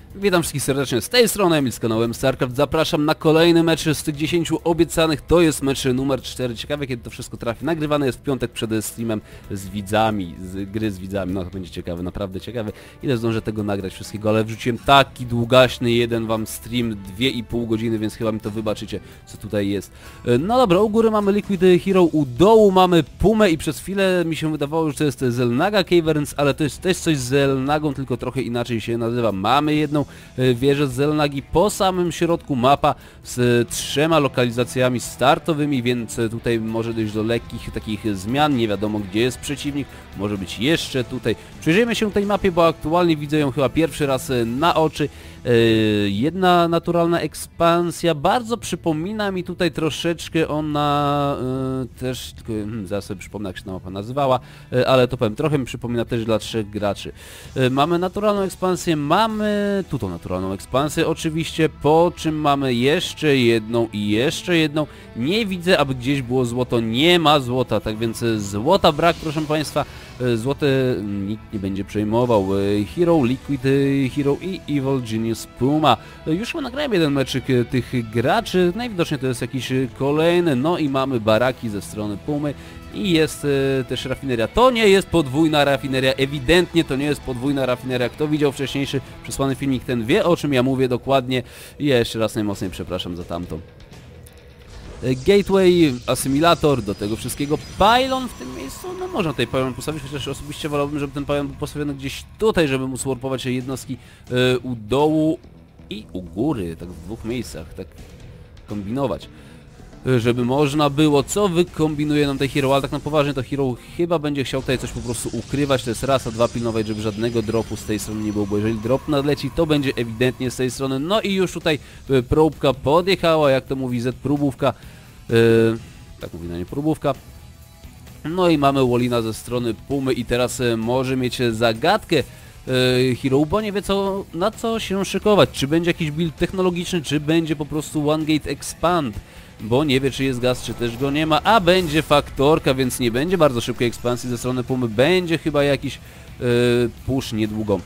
Witam wszystkich serdecznie z tej strony Emil z kanałem StarCraft. Zapraszam na kolejny mecz z tych 10 obiecanych. To jest mecz numer 4. Ciekawe kiedy to wszystko trafi. Nagrywany jest w piątek przed streamem z widzami, z gry z widzami. No to będzie ciekawe, naprawdę ciekawe. Ile zdążę tego nagrać wszystkiego, ale wrzuciłem taki długaśny jeden wam stream, 2,5 godziny, więc chyba mi to wybaczycie, co tutaj jest. No dobra, u góry mamy Liquid Hero, u dołu mamy Pumę i przez chwilę mi się wydawało, że to jest Xel'Naga Caverns, ale to jest też coś z Xel'Nagą, tylko trochę inaczej się nazywa. Mamy jedną wieżę z Xel'Nagi, po samym środku mapa z 3 lokalizacjami startowymi, więc tutaj może dojść do lekkich takich zmian, nie wiadomo gdzie jest przeciwnik, może być jeszcze tutaj. Przyjrzyjmy się tej mapie, bo aktualnie widzę ją chyba pierwszy raz na oczy. Jedna naturalna ekspansja, bardzo przypomina mi tutaj troszeczkę ona też, tylko zaraz sobie przypomnę jak się ta mapa nazywała, ale to powiem, trochę mi przypomina też dla 3 graczy. Mamy naturalną ekspansję, mamy tu tą naturalną ekspansję oczywiście, po czym mamy jeszcze jedną i jeszcze jedną. Nie widzę, aby gdzieś było złoto, nie ma złota, tak więc złota brak, proszę Państwa. Złote nikt nie będzie przejmował. Hero, Liquid Hero i Evil Genius Puma. Już chyba nagrałem jeden meczyk tych graczy, najwidoczniej to jest jakiś kolejny. No i mamy baraki ze strony Pumy i jest też rafineria. To nie jest podwójna rafineria, ewidentnie to nie jest podwójna rafineria. Kto widział wcześniejszy przesłany filmik, ten wie, o czym ja mówię dokładnie. I jeszcze raz najmocniej przepraszam za tamto. Gateway, asymilator, do tego wszystkiego pylon w tym miejscu, no można tutaj pylon postawić, chociaż osobiście wolałbym, żeby ten pylon był postawiony gdzieś tutaj, żeby móc warpować jednostki u dołu i u góry, tak w 2 miejscach, tak kombinować. Żeby można było, co wykombinuje nam tej Hero, ale tak na poważnie to Hero chyba będzie chciał tutaj coś po prostu ukrywać, to jest raz, a dwa pilnować, żeby żadnego dropu z tej strony nie było, bo jeżeli drop nadleci, to będzie ewidentnie z tej strony. No i już tutaj próbka podjechała, jak to mówi Z, próbówka, tak mówi na nie próbówka. No i mamy Wallina ze strony Pumy i teraz może mieć zagadkę Hero, bo nie wie na co się szykować, czy będzie jakiś build technologiczny, czy będzie po prostu One Gate Expand. Bo nie wie czy jest gaz, czy też go nie ma, a będzie faktorka, więc nie będzie bardzo szybkiej ekspansji ze strony Pumy, będzie chyba jakiś push niedługo.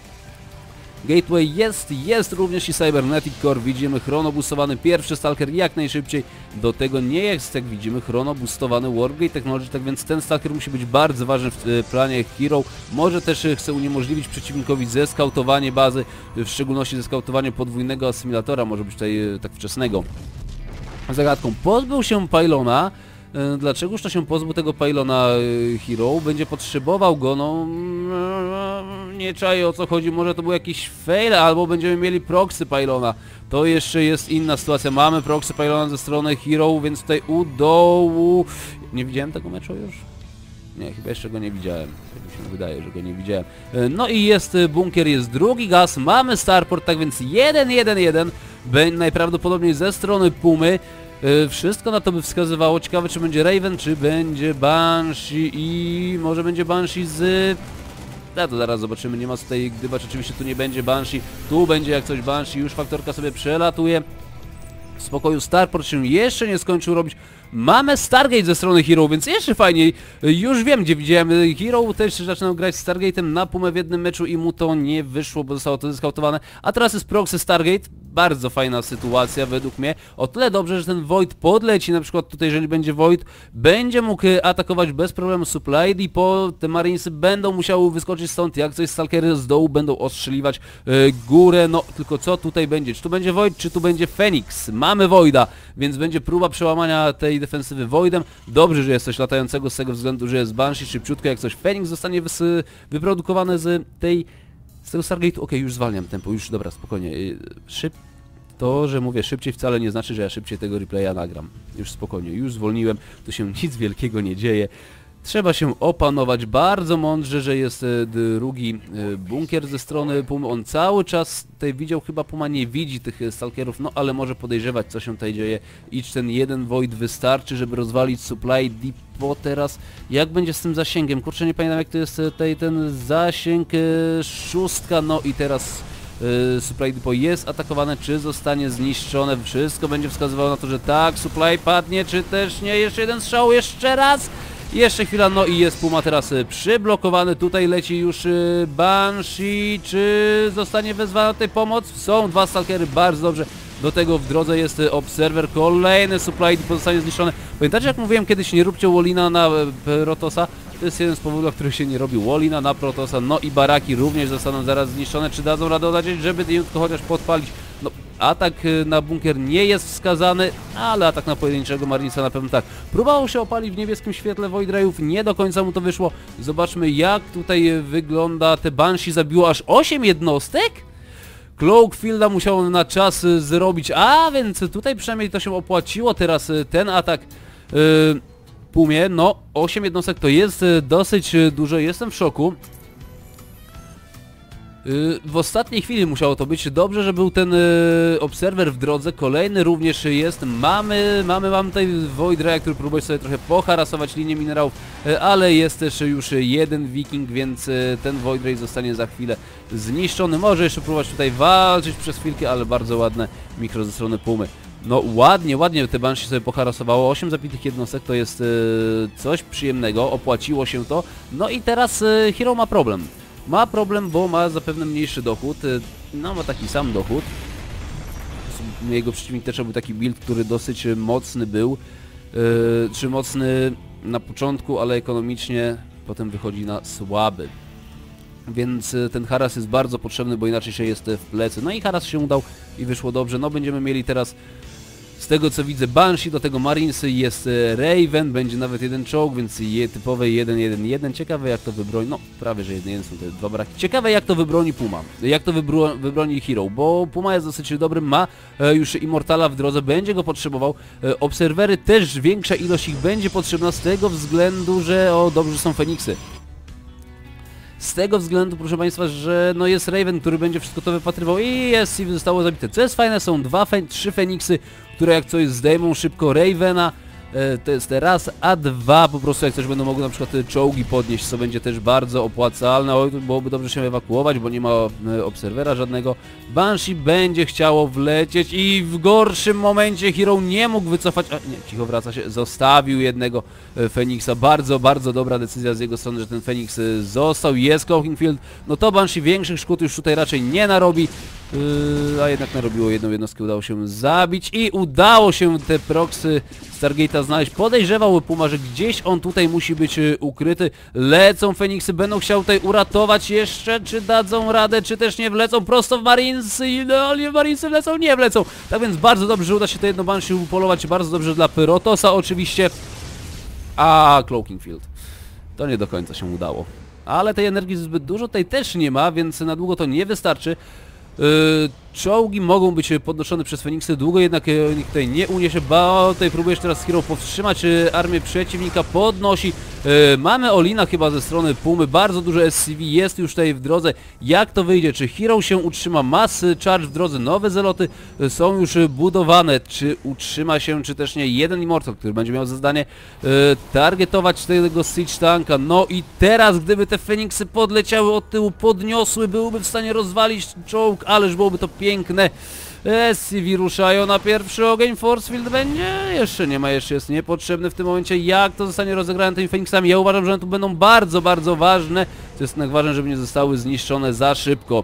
Gateway jest również i Cybernetic Core, widzimy chronobustowany pierwszy Stalker jak najszybciej, do tego nie jest, jak widzimy, chronobustowany Wargate Technology, tak więc ten Stalker musi być bardzo ważny w planie Hero, może też chce uniemożliwić przeciwnikowi zeskautowanie bazy, w szczególności zeskautowanie podwójnego asymilatora, może być tutaj tak wczesnego. Zagadką pozbył się pylona. Dlaczegoż to się pozbył tego pylona Hero? Będzie potrzebował go, no nie czaję o co chodzi, może to był jakiś fail, albo będziemy mieli proxy pylona. To jeszcze jest inna sytuacja, mamy proxy pylona ze strony Hero, więc tutaj u dołu... Nie widziałem tego meczu już? Nie, chyba jeszcze go nie widziałem. Tak mi się wydaje, że go nie widziałem. No i jest bunkier, jest drugi gaz, mamy starport, tak więc 1-1-1. Najprawdopodobniej ze strony Pumy. Wszystko na to by wskazywało. Ciekawe czy będzie Raven, czy będzie Banshee i może będzie Banshee z... Ja to zaraz zobaczymy, nie ma tutaj gdybać, oczywiście tu nie będzie Banshee, tu będzie jak coś Banshee, już faktorka sobie przelatuje. W spokoju starport się jeszcze nie skończył robić. Mamy Stargate ze strony Hero, więc jeszcze fajniej. Już wiem gdzie widziałem. Hero też zaczynał grać z Stargate'em na Pumę w jednym meczu i mu to nie wyszło, bo zostało to zeskautowane. A teraz jest proxy Stargate. Bardzo fajna sytuacja według mnie. O tyle dobrze, że ten Void podleci, na przykład tutaj jeżeli będzie Void, będzie mógł atakować bez problemu supply i po te Marinesy będą musiały wyskoczyć stąd, jak coś Stalkery z dołu będą ostrzeliwać górę, no tylko co tutaj będzie? Czy tu będzie Void, czy tu będzie Phoenix? Mamy Voida, więc będzie próba przełamania tej defensywy Voidem. Dobrze, że jest coś latającego z tego względu, że jest Banshee, szybciutko jak coś Phoenix zostanie wyprodukowane z tego Stargate'u. Okej, już zwalniam tempo, już dobra, spokojnie. To, że mówię szybciej wcale nie znaczy, że ja szybciej tego replaya nagram. Już spokojnie, już zwolniłem, tu się nic wielkiego nie dzieje. Trzeba się opanować bardzo mądrze, że jest drugi bunkier ze strony Pumy. On cały czas tutaj widział, chyba Puma nie widzi tych stalkerów, no ale może podejrzewać co się tutaj dzieje. I czy ten jeden Void wystarczy, żeby rozwalić supply depot teraz. Jak będzie z tym zasięgiem? Kurczę, nie pamiętam jak to jest tutaj ten zasięg, 6, no i teraz... Supply Depot jest atakowane, czy zostanie zniszczone, wszystko będzie wskazywało na to, że tak, supply padnie, czy też nie, jeszcze jeden strzał, jeszcze raz Jeszcze chwila, no i jest Puma teraz przyblokowany. Tutaj leci już Banshee. Czy zostanie wezwana tutaj pomoc? Są dwa stalkery, bardzo dobrze. Do tego w drodze jest Observer, kolejny supply pozostanie zniszczone. Pamiętacie, jak mówiłem kiedyś, nie róbcie Wallina na Protossa? To jest jeden z powodów, dla których się nie robi Wallina na Protossa. No i baraki również zostaną zaraz zniszczone. Czy dadzą radę oddać, żeby tylko chociaż podpalić? No, atak na bunkier nie jest wskazany, ale atak na pojedynczego Marinesa na pewno tak. Próbował się opalić w niebieskim świetle Void Rayów, nie do końca mu to wyszło. Zobaczmy, jak tutaj wygląda. Te Banshee zabiło aż 8 jednostek? Cloakfielda musiał na czas zrobić, a więc tutaj przynajmniej to się opłaciło. Teraz ten atak Pumie, no 8 jednostek to jest dosyć dużo, jestem w szoku. W ostatniej chwili musiało to być. Dobrze, że był ten Observer w drodze. Kolejny również jest. Mamy tutaj Void Raya, który próbuje sobie trochę poharasować linię minerałów, ale jest też już jeden Wiking, więc ten Void Ray zostanie za chwilę zniszczony. Może jeszcze próbować tutaj walczyć przez chwilkę, ale bardzo ładne mikro ze strony Pumy. No ładnie te Banshee sobie poharasowało. 8 zabitych jednostek to jest coś przyjemnego. Opłaciło się to. No i teraz Hero ma problem. Ma problem, bo ma zapewne mniejszy dochód. No, ma taki sam dochód. Jego przeciwnik też był taki build, który dosyć mocny był. Czy mocny na początku, ale ekonomicznie potem wychodzi na słaby. Więc ten haras jest bardzo potrzebny, bo inaczej się jest w plecy. No i haras się udał i wyszło dobrze. No, będziemy mieli teraz, z tego co widzę, Banshee, do tego Marinesy, jest Raven, będzie nawet jeden czołg, więc typowe 1-1-1. Ciekawe jak to wybroni, no prawie że 1-1 są te dwa braki. Ciekawe jak to wybroni Puma, jak to wybroni Hero, bo Puma jest dosyć dobry, ma już Immortala w drodze, będzie go potrzebował. Obserwery też, większa ilość ich będzie potrzebna z tego względu, że dobrze są Feniksy. Z tego względu, proszę Państwa, że no jest Raven, który będzie wszystko to wypatrywał i jest i zostało zabite. Co jest fajne, są 3 Feniksy, które jak coś zdejmą szybko Ravena. To jest raz, a dwa po prostu jak coś będą mogły na przykład czołgi podnieść, co będzie też bardzo opłacalne. Oj, byłoby dobrze się ewakuować, bo nie ma obserwera żadnego. Banshee będzie chciało wlecieć i w gorszym momencie Hero nie mógł wycofać, a nie, cicho wraca się, zostawił jednego Feniksa. Bardzo dobra decyzja z jego strony, że ten Feniks został. Jest Cloakfield, no to Banshee większych szkód już tutaj raczej nie narobi. A jednak narobiło jedną jednostkę, udało się zabić i udało się te proxy Stargate'a znaleźć. Podejrzewał Puma, że gdzieś on tutaj musi być ukryty. Lecą Feniksy, będą chciał tutaj uratować jeszcze, czy dadzą radę, czy też nie wlecą prosto w Marinesy. Idealnie w Marinesy wlecą, nie wlecą. Tak więc bardzo dobrze, że uda się to jedno Banshee upolować, bardzo dobrze dla Protossa oczywiście. A Cloakfield to nie do końca się udało. Ale tej energii zbyt dużo tutaj też nie ma, więc na długo to nie wystarczy. Czołgi mogą być podnoszone przez Feniksy, długo jednak nikt tutaj nie uniesie, bo tutaj próbujesz teraz Hero powstrzymać armię przeciwnika, podnosi. Mamy Olina chyba ze strony Pumy, bardzo dużo SCV jest już tutaj w drodze. Jak to wyjdzie? Czy Hero się utrzyma? Mass Charge w drodze, nowe zeloty są już budowane. Czy utrzyma się, czy też nie? Jeden Immortal, który będzie miał za zadanie targetować tego Siege Tanka. No i teraz, gdyby te Feniksy podleciały od tyłu, podniosły, byłby w stanie rozwalić czołg, ależ byłoby to piękne. SCV ruszają na pierwszy ogień, Forcefield będzie? Jeszcze nie ma, jeszcze jest niepotrzebny w tym momencie. Jak to zostanie rozegrane tymi Feniksami? Ja uważam, że one tu będą bardzo ważne. To jest jednak ważne, żeby nie zostały zniszczone za szybko.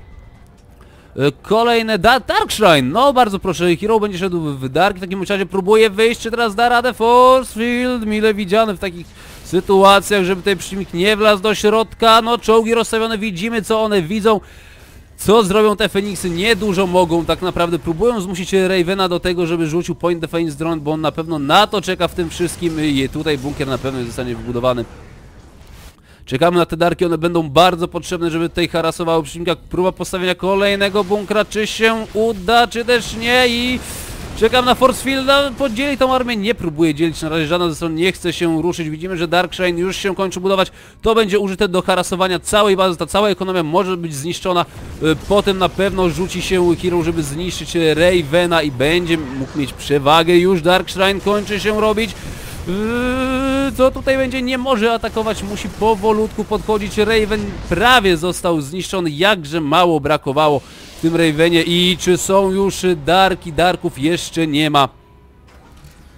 Kolejne Dark Shrine, no bardzo proszę, Hero będzie szedł w Dark, w takim razie próbuje wyjść, czy teraz da radę? Forcefield, mile widziany w takich sytuacjach, żeby tutaj przeciwnik nie wlazł do środka. No czołgi rozstawione, widzimy co one widzą. Co zrobią te Feniksy? Niedużo mogą, tak naprawdę próbują zmusić Ravena do tego, żeby rzucił Point Defense Drone, bo on na pewno na to czeka w tym wszystkim i tutaj bunkier na pewno zostanie wybudowany. Czekamy na te darki, one będą bardzo potrzebne, żeby tutaj harasowały przeciwnika. Próba postawienia kolejnego bunkra, czy się uda, czy też nie i... Czekam na Forcefielda, podzieli tą armię, nie próbuje dzielić, na razie żadna ze stron nie chce się ruszyć. Widzimy, że Dark Shrine już się kończy budować, to będzie użyte do harasowania całej bazy, ta cała ekonomia może być zniszczona. Potem na pewno rzuci się Hero, żeby zniszczyć Ravena i będzie mógł mieć przewagę już. Dark Shrine kończy się robić. Co tutaj będzie? Nie może atakować, musi powolutku podchodzić. Raven prawie został zniszczony, jakże mało brakowało w tym Ravenie. I czy są już darki? Darków jeszcze nie ma.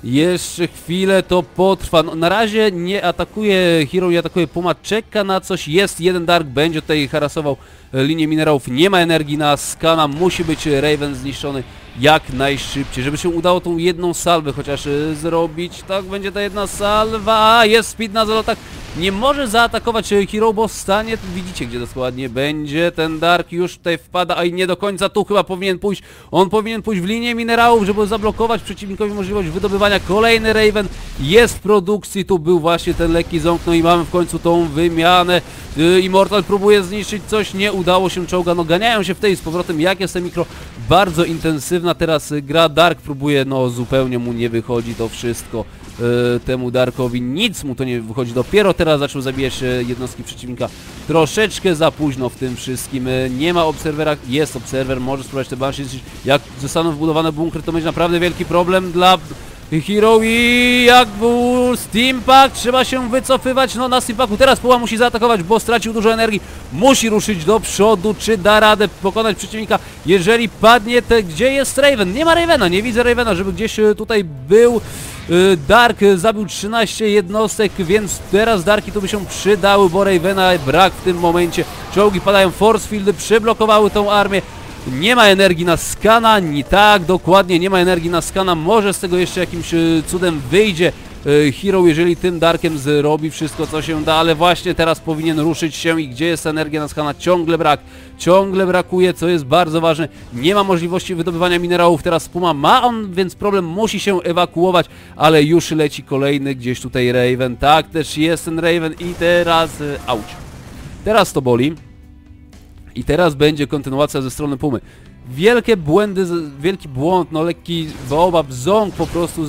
Jeszcze chwilę to potrwa. No, na razie nie atakuje Hero, nie atakuje Puma, czeka na coś. Jest jeden Dark, będzie tutaj harasował linię minerałów. Nie ma energii na skana, musi być Raven zniszczony jak najszybciej, żeby się udało tą jedną salwę chociaż zrobić. Tak, będzie ta jedna salwa. Jest speed na zalotach. Nie może zaatakować Hero, bo stanie, widzicie gdzie dokładnie będzie. Ten Dark już tutaj wpada, a i nie do końca tu chyba powinien pójść. On powinien pójść w linię minerałów, żeby zablokować przeciwnikowi możliwość wydobywania. Kolejny Raven jest w produkcji, tu był właśnie ten lekki ząg, no i mamy w końcu tą wymianę. Immortal próbuje zniszczyć coś, nie udało się czołga, no ganiają się w tej z powrotem, jak jest ten mikro, bardzo intensywna teraz gra. Dark próbuje, no zupełnie mu nie wychodzi to wszystko. Temu Darkowi nic mu to nie wychodzi, dopiero teraz zaczął zabijać jednostki przeciwnika troszeczkę za późno w tym wszystkim. Nie ma obserwera, jest obserwer, może spróbować te Banshee. Jak zostaną wbudowane bunkry, to będzie naprawdę wielki problem dla Hero i jak był Steampack, trzeba się wycofywać, no na Steampacku teraz Puma musi zaatakować, bo stracił dużo energii, musi ruszyć do przodu, czy da radę pokonać przeciwnika, jeżeli padnie, gdzie jest Raven? Nie ma Ravena, nie widzę Ravena, żeby gdzieś tutaj był. Dark zabił 13 jednostek, więc teraz Darki tu by się przydały, bo Ravena brak w tym momencie, czołgi padają, force fieldy przyblokowały tą armię. Nie ma energii na skana, nie tak, dokładnie, nie ma energii na skana, może z tego jeszcze jakimś cudem wyjdzie Hero, jeżeli tym Darkiem zrobi wszystko co się da, ale właśnie teraz powinien ruszyć się i gdzie jest energia na skana? Ciągle brak, ciągle brakuje, co jest bardzo ważne, nie ma możliwości wydobywania minerałów, teraz Puma ma on, więc problem, musi się ewakuować, ale już leci kolejny gdzieś tutaj Raven, tak, też jest ten Raven i teraz, auć, teraz to boli. I teraz będzie kontynuacja ze strony Pumy. Wielkie błędy, wielki błąd, no lekki baobab, ząg po prostu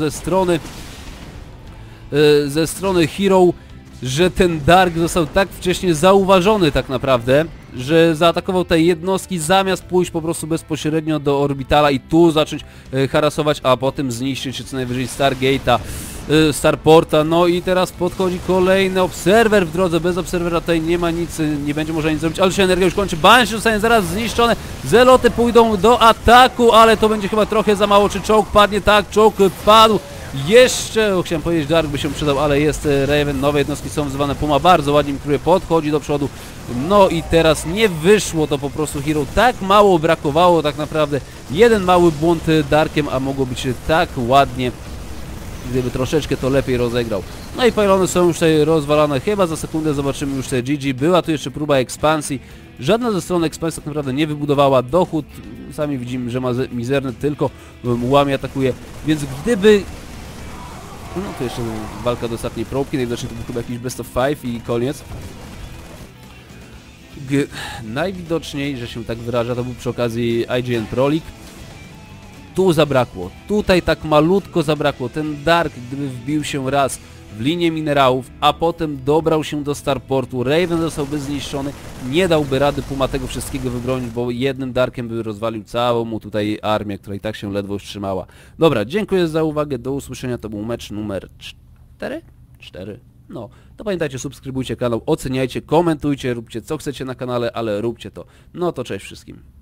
ze strony Hero, że ten Dark został tak wcześnie zauważony tak naprawdę, że zaatakował te jednostki zamiast pójść po prostu bezpośrednio do Orbitala i tu zacząć harasować, a potem zniszczyć co najwyżej Stargate'a, Starporta. No i teraz podchodzi kolejny obserwer w drodze, bez obserwera tutaj nie ma nic, nie będzie można nic zrobić, ale się energia już kończy, Banshee zostanie zaraz zniszczone, Zeloty pójdą do ataku, ale to będzie chyba trochę za mało, czy czołg padnie? Tak, czołg padł. Jeszcze, chciałem powiedzieć, Dark by się przydał, ale jest Raven, nowe jednostki są wzywane, Puma bardzo ładnie mikruje, podchodzi do przodu, no i teraz nie wyszło to po prostu Hero, tak mało brakowało tak naprawdę, jeden mały błąd Darkiem, a mogło być tak ładnie, gdyby troszeczkę to lepiej rozegrał. No i pylony są już tutaj rozwalane, chyba za sekundę zobaczymy już te GG, była tu jeszcze próba ekspansji, żadna ze stron ekspansji tak naprawdę nie wybudowała, dochód, sami widzimy, że ma mizerny, tylko łamie atakuje, więc gdyby... No to jeszcze walka do ostatniej próbki, najwidoczniej to był chyba jakiś best of 5 i koniec. Najwidoczniej, że się tak wyraża, to był przy okazji IGN Pro League. Tu zabrakło, tutaj tak malutko zabrakło, ten Dark gdyby wbił się raz w linię minerałów, a potem dobrał się do Starportu, Raven zostałby zniszczony, nie dałby rady Puma tego wszystkiego wybronić, bo jednym Darkiem by rozwalił całą mu tutaj armię, która i tak się ledwo utrzymała. Dobra, dziękuję za uwagę, do usłyszenia, to był mecz numer 4? 4. No, to pamiętajcie, subskrybujcie kanał, oceniajcie, komentujcie, róbcie co chcecie na kanale, ale róbcie to. No to cześć wszystkim.